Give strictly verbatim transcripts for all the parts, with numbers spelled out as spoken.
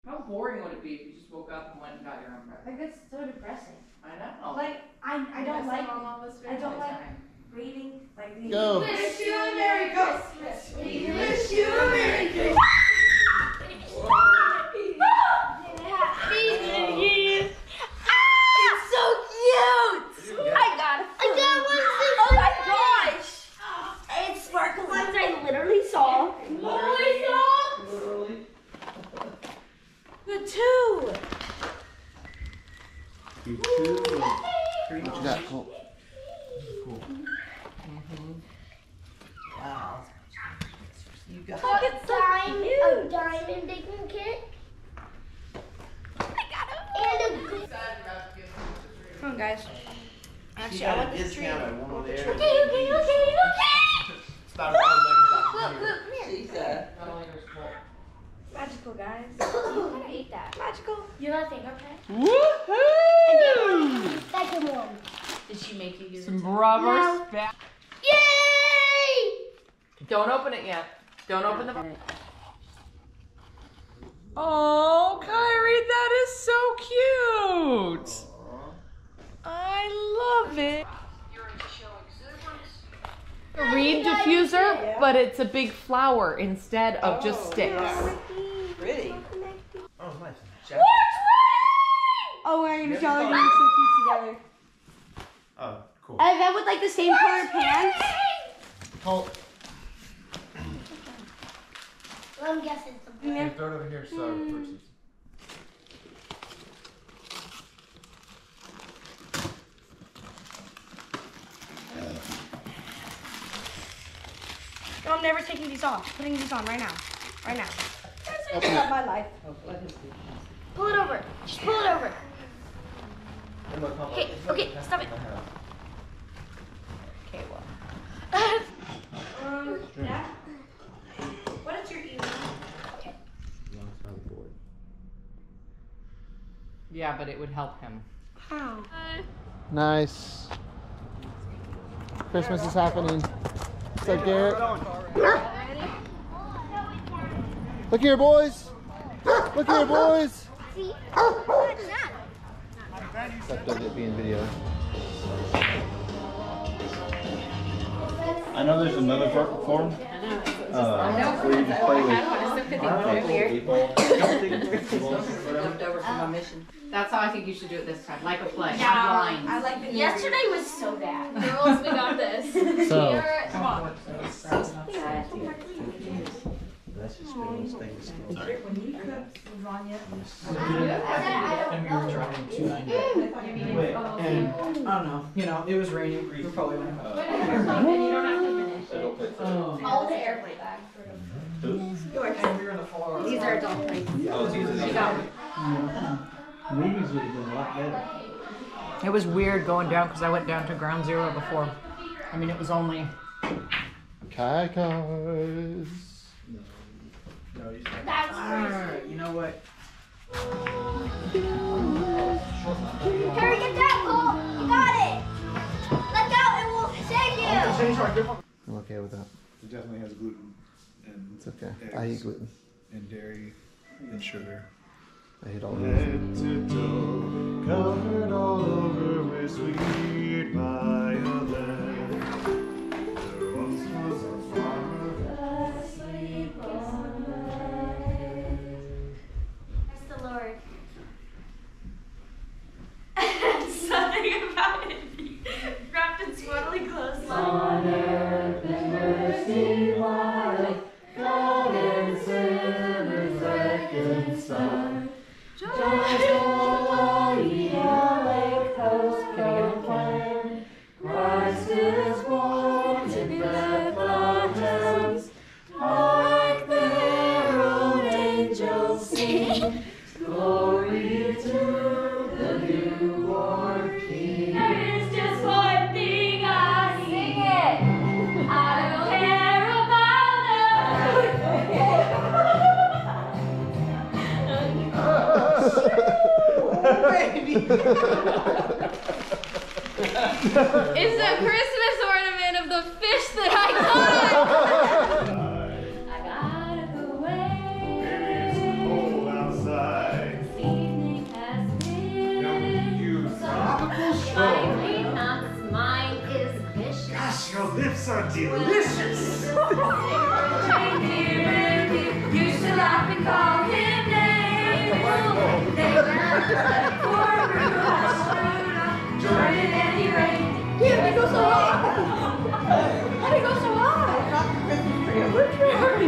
How boring would it be if you just woke up and went and got your own present? Like, that's so depressing. I know. Like, I, I don't like, I don't like time. reading, like, the... Go. Wish you a Merry Christmas. We wish you a Merry Christmas. Happy New Year. It's so cute. I got it. I got one. Oh my gosh. It's sparkling. Ones I literally saw. Literally saw. Literally. The two. You too. What you got, Colt? Cool. Mm-hmm. Wow. You got Look at diamond, a diamond baking kit. I got it. And a. Come on, guys. Actually, I want this tree. Okay, okay, okay, okay. Stop it. Look, look, come here. Lisa. Not only yours, Colt. Magical, guys. You gotta eat that. Magical. You know that thing, okay? Woohoo! Second one. Did she make you do Some rubber No. spat. Yay! Don't open it yet. Don't open the box. Oh, Kyrie, that is so cute. I love it. A reed diffuser, but it's a big flower instead of just sticks. Pretty. Oh, nice. Oh, we're gonna show you look so cute together. Oh, cool. And then with like the same color pants. Colt. Well, I'm guessing something. Yeah. Throw it over here so it works. No, I'm never taking these off. Putting these on right now. Right now. That's not my life. Pull it over. Just pull it over. Okay, okay, stop it. Okay, well. um, yeah. What is your email? Okay. Yeah, but it would help him. How? Nice. Christmas is happening. What's up, Garrett? Look here, boys. Look here, boys. See? What is that? Except of it being video. I know there's another form. Uh, where you just play with Left over from my mission. That's how I think you should do it this time, like a play. Yeah, Have lines. I like the yesterday was so bad. Girls, we got this. So, Come on. That's just those things. Sorry. And we were driving two ninety. And I don't know, you know, it was raining. We probably went You don't have to finish. Oh. All the airplane bags. And we were in the floor. These are adult planes. Oh, it's easy. Movies would have been a lot better. It was weird going down because I went down to ground zero before. I mean, it was only. Kai cars. No, you That's Alright, you know what? Harry, get that ball. You got it. Let go. It will save you. I'm okay with that. It definitely has gluten and It's okay. eggs I eat gluten. and dairy and sugar. I hate all of Head those. to toe, covered all over with sweet violets. There once was a farmer. That's the Lord. Something about it. Wrapped in swaddling clothes. On earth and mercy light, God and sinners reconciled. Just all ye lake coast proclaim, Christ is born in Bethlehem. Like the herald angels sing, glory to the newborn King. There is just one thing I sing it. I don't care It's a Christmas ornament of the fish that I caught. I got it away. Baby, it's cold outside.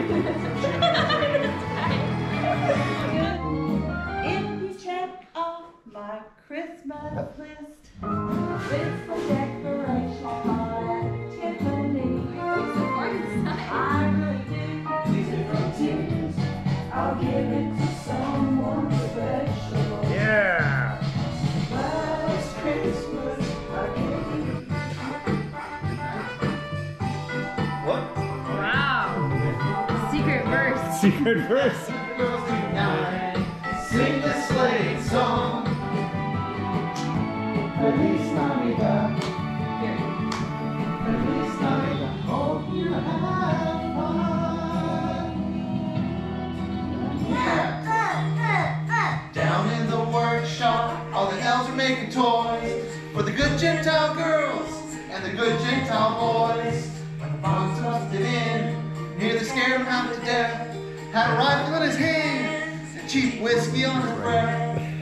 If you check off my Christmas list, it's the decoration at Tiffany. I really do. These different tunes, I'll give it to someone special. Yeah. Last Christmas, I gave it. What? Wow. Secret verse. Secret verse. Girls tonight, sing the sleigh song. Feliz Navidad. Feliz Navidad. Hope you have fun. Yeah. Down in the workshop, all the elves are making toys for the good Gentile girls and the good Gentile boys. When the box busted in, nearly scared him half to death. Had a rifle in his hand and cheap whiskey on his breath.